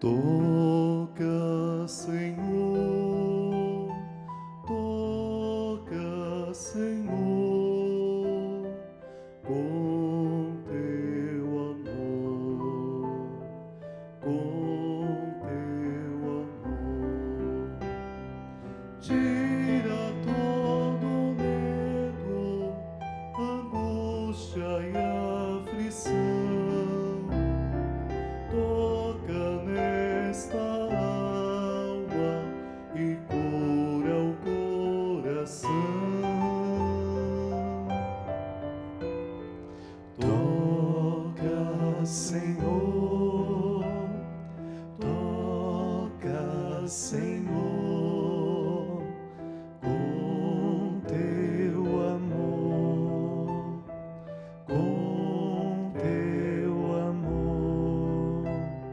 Toca, Senhor, toca, Senhor, com teu amor, com teu amor. Tira todo medo, angústia e aflição. Toca nesta alma e cura o coração. Toca, Senhor, toca, Senhor, com teu amor, com teu amor.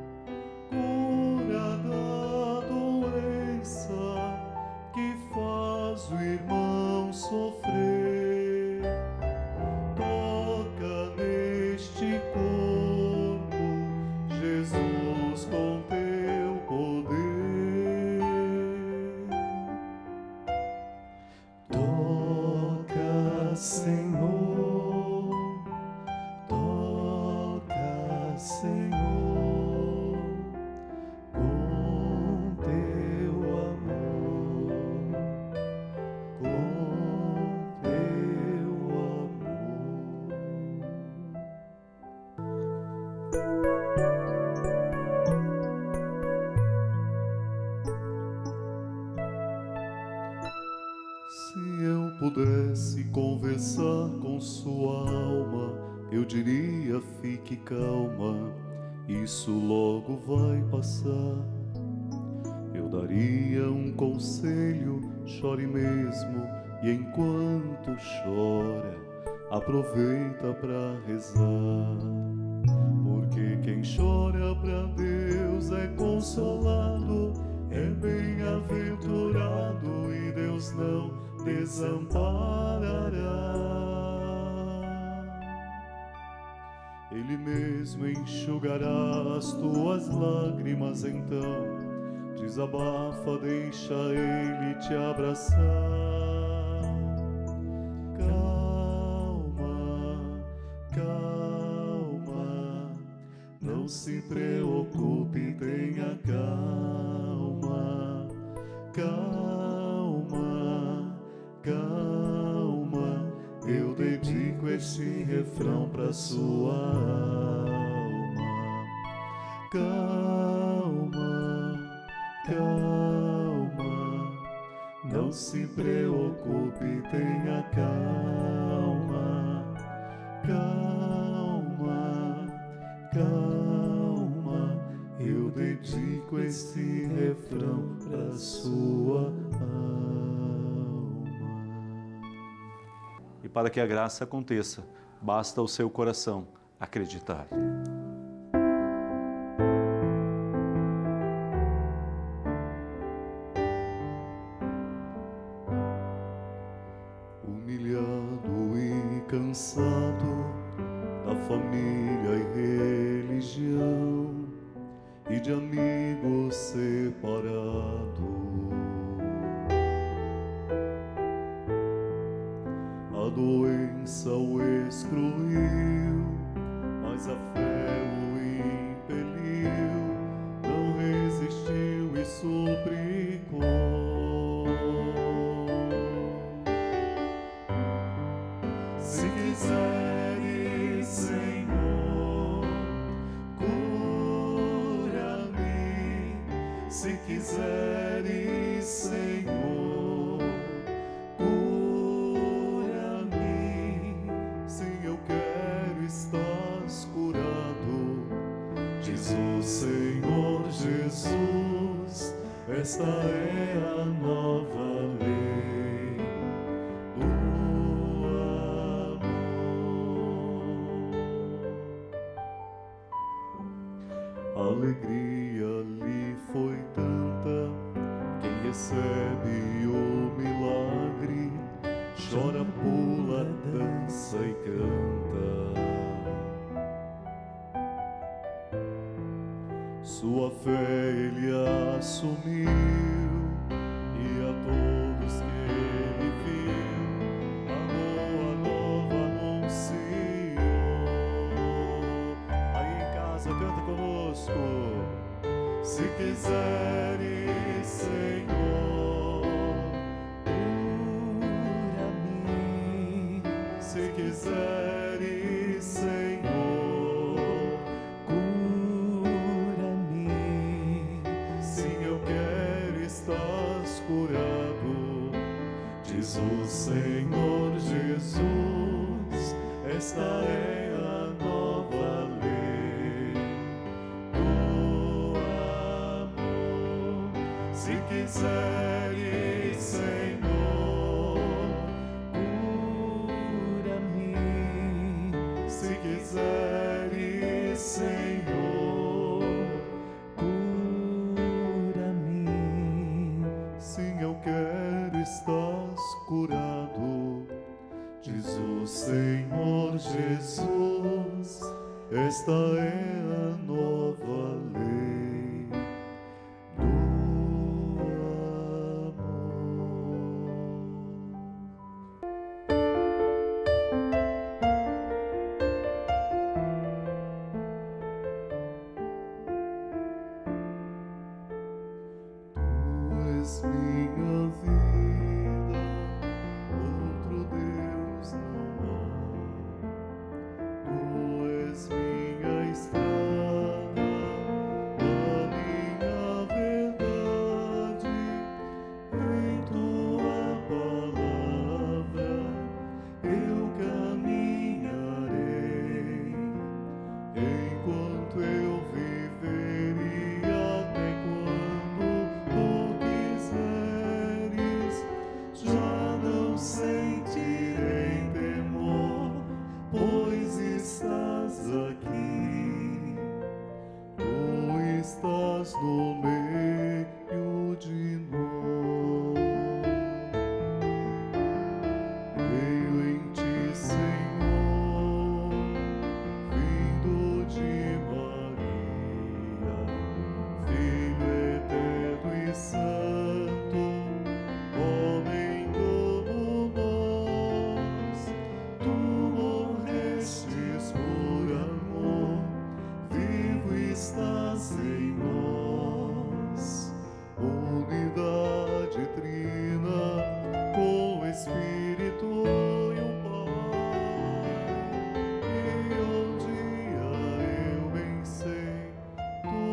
Cura da doença que faz o irmão sofrer. Toca neste corpo, Jesus, com teu poder. Toca, Senhor, toca, Senhor, com teu amor, com teu amor. Se eu pudesse conversar com sua alma, eu diria: fique calma, isso logo vai passar. Eu daria um conselho: chore mesmo, e enquanto chora, aproveita pra rezar. Porque quem chora pra Deus é consolado, é bem-aventurado, e Deus não desamparará. Ele mesmo enxugará as tuas lágrimas, então desabafa, deixa Ele te abraçar. Calma, calma, não se preocupe, tenha calma. Calma, calma, eu dedico este refrão pra sua alma. Calma, calma, não se preocupe, tenha calma. Calma, calma, eu dedico este refrão pra sua alma. E para que a graça aconteça, basta o seu coração acreditar. Humilhado e cansado da família e religião, e de amigos separado, a doença o excluiu, mas a fé o impeliu, não resistiu e suplicou. Se quiseres, Senhor, cura-me. Se quiseres, Senhor, cura-me. Sim, eu quero, estás curado, diz o Senhor Jesus. Esta é a nova lei do amor. A alegria lhe foi tanta, quem recebe o milagre chora, pula, dança e canta. Sua fé quiseres, Senhor, cura-me. se quiseres, Senhor, Cura-me. sim, eu quero, estás curado. Diz o Senhor Jesus, esta é a nova lei do amor. Se quiseres, Senhor, Cura-me. se quiseres, Senhor, Cura-me. sim, eu quero, estás curado. Diz o Senhor Jesus, esta é a nova lei do amor. Tu és minha vida, outro Deus não há. Tu és minha estrada, a minha verdade. Em tua palavra eu caminharei, enquanto eu viver e até quando tu quiseres. Já não sentirei temor, pois estás aqui. Tu estás no meio de nós. Creio em ti, Senhor, vindo de Maria, Filho eterno e santo, homem como nós. Tu morrestes por amor, vivo estás em nós. Unidade trina com o Espírito e o Pai. E um dia eu bem sei, tu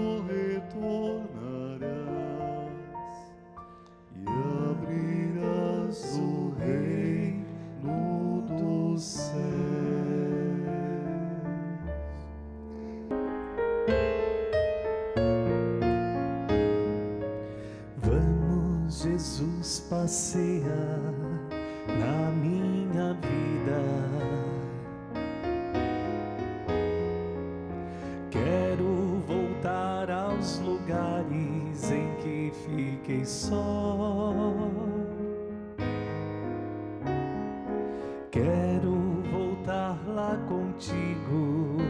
retornarás e abrirás o reino dos céus. Vamos, Jesus, passear na minha vida. Quero voltar aos lugares em que fiquei só. Quero voltar lá contigo,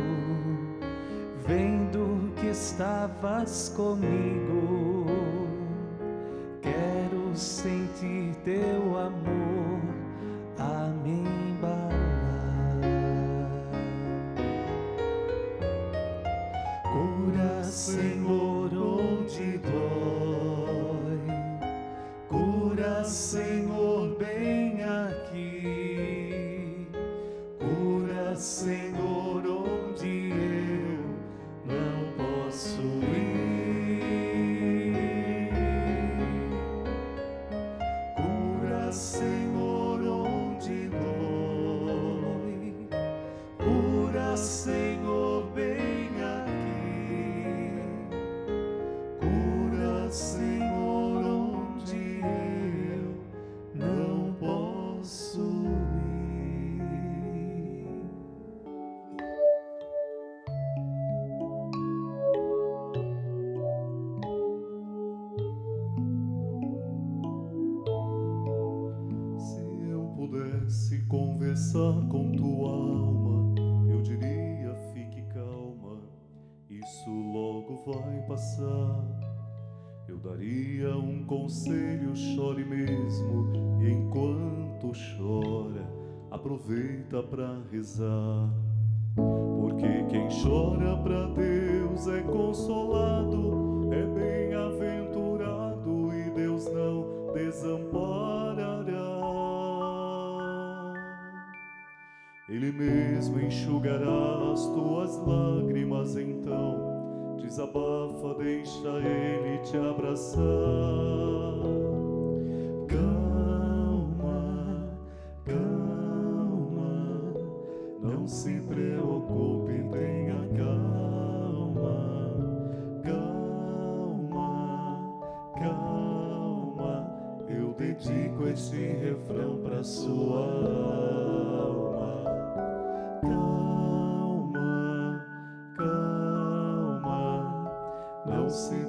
vendo que estavas comigo. Quero sentir teu amor a me embalar. Cura, Senhor, onde dói. Cura, Senhor, bem aqui. Cura, Senhor, onde eu não posso ir. Cura, Senhor, onde dói. Cura, Senhor, bem aqui. Cura, Senhor, onde eu não posso ir. Se eu pudesse conversar com tua alma, eu diria: fique calma, isso logo vai passar. Eu daria um conselho: chore mesmo, e enquanto chora, aproveita pra rezar. Porque quem chora pra Deus é consolado, é bem-aventurado e Deus não desamparará. Ele mesmo enxugará as tuas lágrimas, então desabafa, deixa Ele te abraçar. Calma, calma, não se preocupe, tenha calma. Calma, calma, eu dedico esse refrão pra sua alma. Calma, calma, não se